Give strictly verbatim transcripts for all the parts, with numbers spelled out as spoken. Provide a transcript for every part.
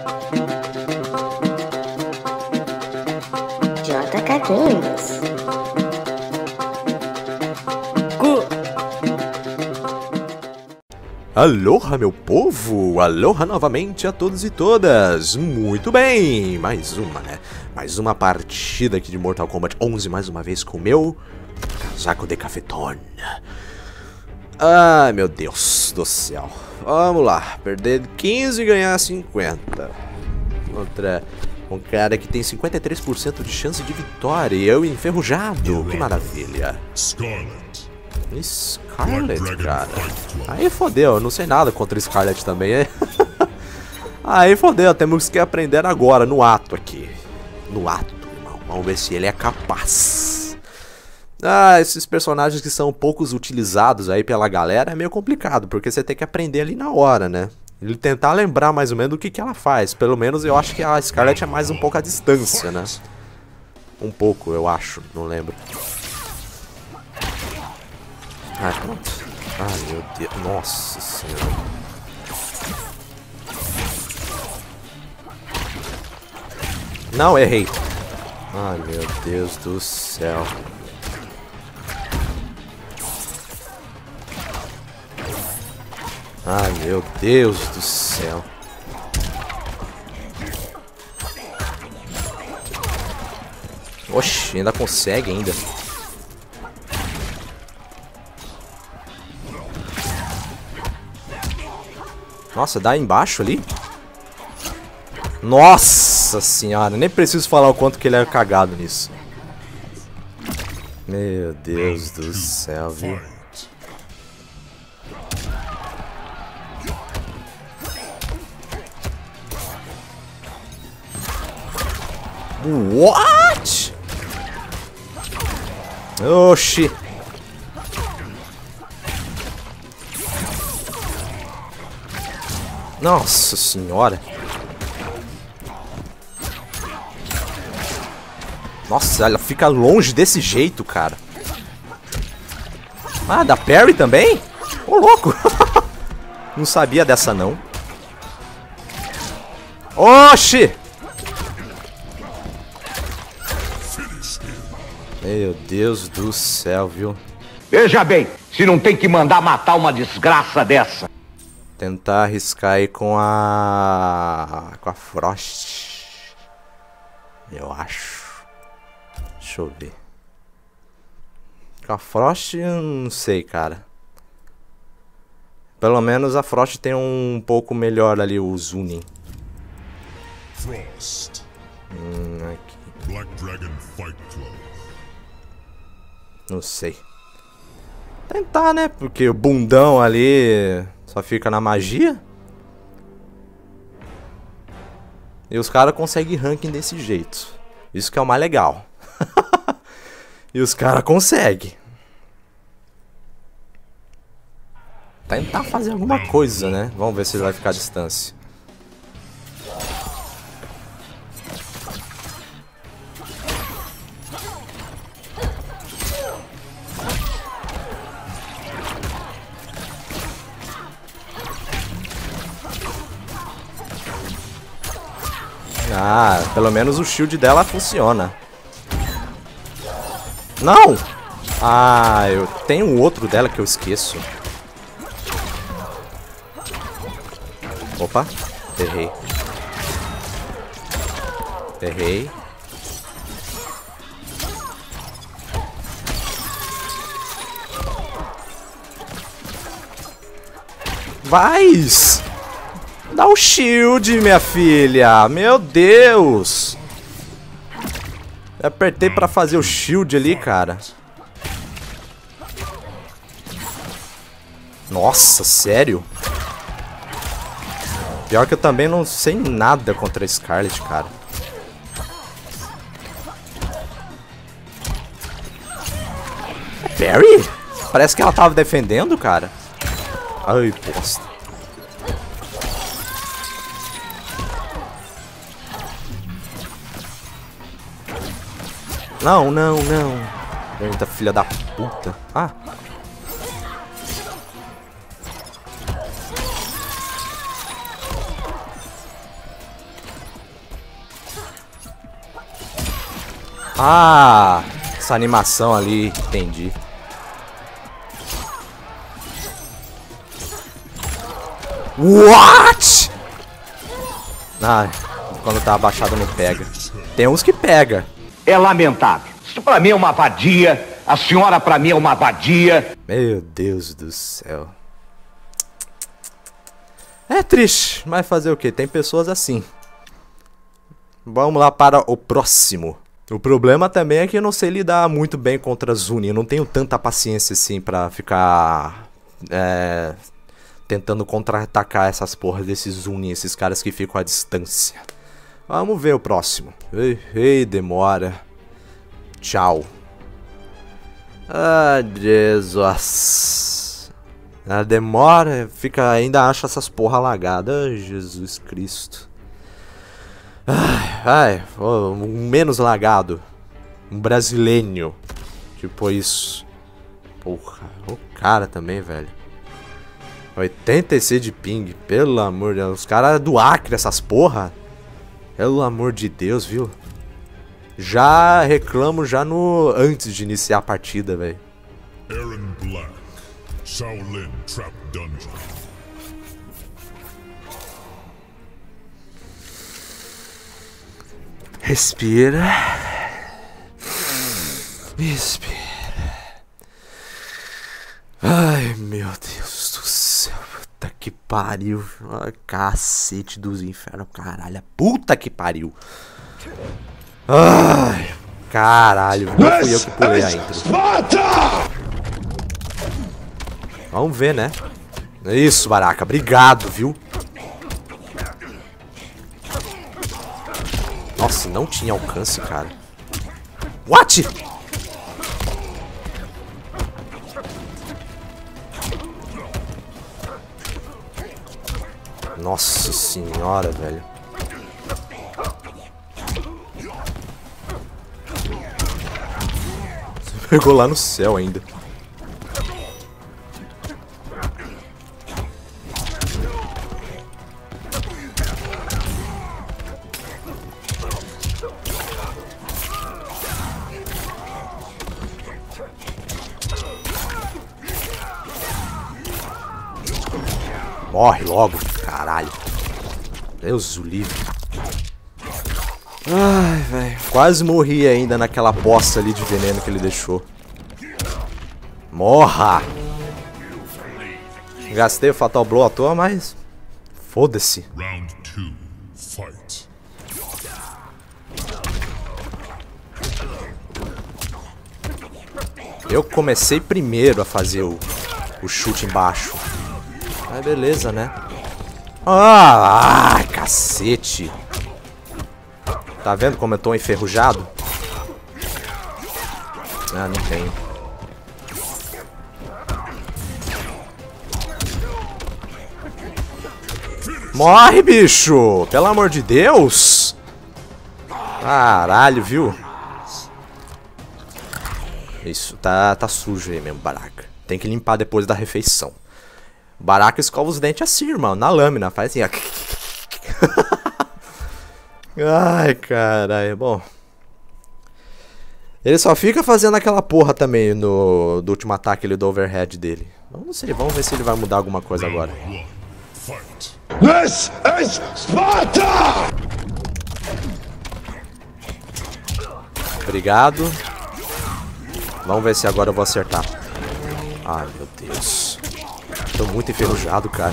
J K Games. Aloha, meu povo! Aloha novamente a todos e todas! Muito bem! Mais uma, né? Mais uma partida aqui de Mortal Kombat onze, mais uma vez com o meu casaco de cafetona. Ai, meu Deus do céu. Vamos lá, perder quinze e ganhar cinquenta. Contra um cara que tem cinquenta e três por cento de chance de vitória e eu enferrujado. Que maravilha. Scarlet. Scarlet, cara. Aí fodeu, eu não sei nada contra Scarlet também. É? Aí fodeu, temos que aprender agora, no ato aqui. No ato, irmão. Vamos ver se ele é capaz. Ah, esses personagens que são poucos utilizados aí pela galera é meio complicado, porque você tem que aprender ali na hora, né? Ele tentar lembrar mais ou menos do que, que ela faz. Pelo menos eu acho que a Scarlet é mais um pouco à distância, né? Um pouco, eu acho, não lembro. Ah, pronto. Ai, meu Deus. Nossa senhora. Não, errei. Ai, meu Deus do céu. Ai, meu Deus do céu. Oxi, ainda consegue ainda. Nossa, dá embaixo ali? Nossa senhora, nem preciso falar o quanto que ele é cagado nisso. Meu Deus do céu, viu? What? Oxi. Nossa senhora. Nossa, ela fica longe desse jeito, cara. Ah, da parry também? Ô, louco. Não sabia dessa, não. Oxi. Meu Deus do céu, viu? Veja bem, se não tem que mandar matar uma desgraça dessa. Tentar arriscar aí com a... com a Frost. Eu acho. Deixa eu ver. Com a Frost, eu não sei, cara. Pelo menos a Frost tem um pouco melhor ali, o Zunin. Frost. Hum, aqui. Black Dragon Fight Club. Não sei. Tentar, né? Porque o bundão ali só fica na magia. E os caras conseguem ranking desse jeito. Isso que é o mais legal. E os caras conseguem. Tentar fazer alguma coisa, né? Vamos ver se ele vai ficar à distância. Ah, pelo menos o shield dela funciona. Não! Ah, eu tenho outro dela que eu esqueço. Opa, errei. Errei. Vai! Dá o shield, minha filha. Meu Deus. Eu apertei pra fazer o shield ali, cara. Nossa, sério? Pior que eu também não sei nada contra a Scarlet, cara. Parry? Parece que ela tava defendendo, cara. Ai, bosta. Não, não, não. Eita, filha da puta. Ah. Ah, essa animação ali, entendi. What? Ah, quando tá abaixado não pega. Tem uns que pega. É lamentável. Isso pra mim é uma vadia. A senhora pra mim é uma vadia. Meu Deus do céu. É triste, mas fazer o que? Tem pessoas assim. Vamos lá para o próximo. O problema também é que eu não sei lidar muito bem contra a Zuni. Eu não tenho tanta paciência assim pra ficar é, tentando contra-atacar essas porras desses Zuni, esses caras que ficam à distância. Vamos ver o próximo. Ei, ei, demora. Tchau. Ah, Jesus. A demora, fica, ainda acha essas porra lagadas. Ai, Jesus Cristo. Ai, ai, um menos lagado. Um brasileiro. Tipo isso. Porra, o cara também, velho. oitenta e seis de ping, pelo amor de Deus. Os caras do Acre, essas porra. Pelo amor de Deus, viu? Já reclamo já no antes de iniciar a partida, velho. Aaron Black, Shaolin Trap Dungeon. Respira. Respira. Ai, meu Deus do céu. Puta que pariu. Ai, cacete dos infernos, caralho. Puta que pariu. Ai, caralho. Não fui eu que pulei a intro. Vamos ver, né? Isso, Baraka. Obrigado, viu? Nossa, não tinha alcance, cara. What? Nossa senhora, velho. Você pegou lá no céu ainda. Morre logo, caralho. Deus o livre. Ai, velho. Quase morri ainda naquela poça ali de veneno que ele deixou. Morra! Gastei o Fatal Blow à toa, mas... foda-se. Round two, fight. Eu comecei primeiro a fazer o, o chute embaixo. Mas beleza, né? Ah, ai, cacete. Tá vendo como eu tô enferrujado? Ah, não tenho. Morre, bicho! Pelo amor de Deus! Caralho, viu? Isso, tá, tá sujo aí mesmo, Baraka. Tem que limpar depois da refeição. Baraka escova os dentes assim, irmão, na lâmina, faz assim, ó. Ai, caralho, bom. Ele só fica fazendo aquela porra também no do último ataque ali do overhead dele. Vamos ver, vamos ver se ele vai mudar alguma coisa agora. This is Sparta! Obrigado. Vamos ver se agora eu vou acertar. Ai, meu Deus. Tô muito enferrujado, cara.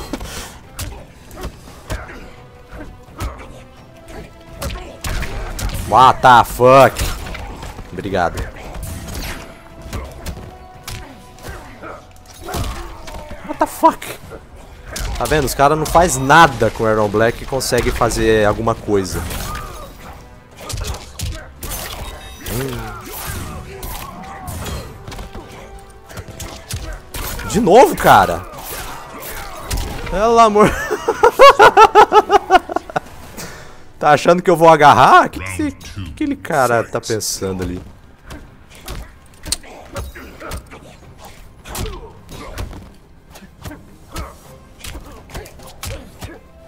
What the fuck? Obrigado. What the fuck? Tá vendo? Os caras não fazem nada com o Aaron Black e conseguem fazer alguma coisa. Hum. De novo, cara? Pelo amor... Tá achando que eu vou agarrar? O que, que, esse, que aquele cara tá pensando ali?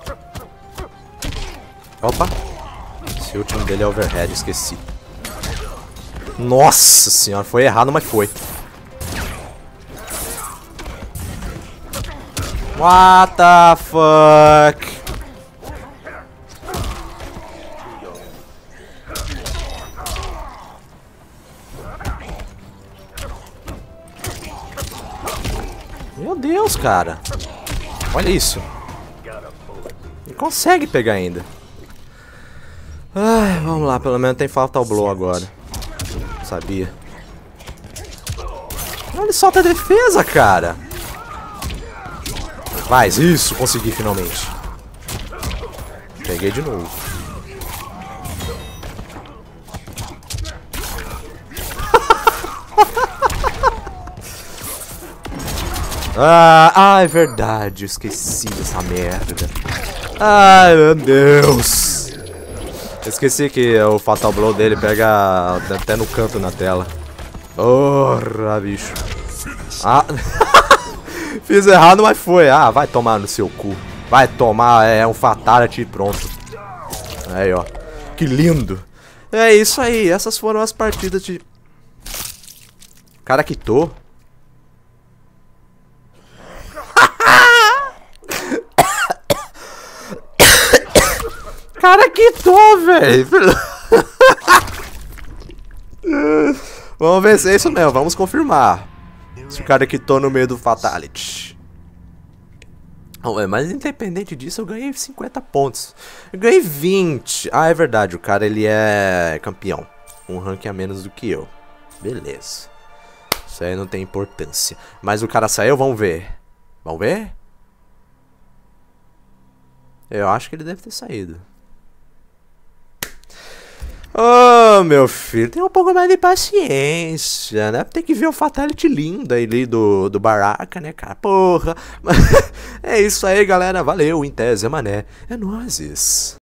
Opa! Esse último dele é overhead, esqueci. Nossa senhora, foi errado, mas foi. What the fuck? Meu Deus, cara. Olha isso. Ele consegue pegar ainda. Ai, vamos lá, pelo menos tem Fatal Blow agora. Sabia. Ele solta a defesa, cara. Vai, isso, consegui finalmente. Peguei de novo. ah, ah, é verdade, eu esqueci dessa merda. Ai, meu Deus. Eu esqueci que o Fatal Blow dele pega até no canto na tela. Porra, bicho. Ah, fiz errado, mas foi. Ah, vai tomar no seu cu. Vai tomar, é um Fatality e pronto. Aí, ó. Que lindo. É isso aí, essas foram as partidas de... Cara, quitou. Cara, quitou, velho. Vamos ver se é isso mesmo, vamos confirmar. Se o cara quitou no meio do Fatality. Mas independente disso, eu ganhei cinquenta pontos. Eu ganhei vinte. Ah, é verdade, o cara ele é campeão. Um rank a menos do que eu. Beleza. Isso aí não tem importância. Mas o cara saiu, vamos ver. Vamos ver? Eu acho que ele deve ter saído. Ô, oh, meu filho, tem um pouco mais de paciência, né? Tem que ver o Fatality lindo aí do, do Baraka, né, cara? Porra. É isso aí, galera. Valeu, em tese, mané. É nóis.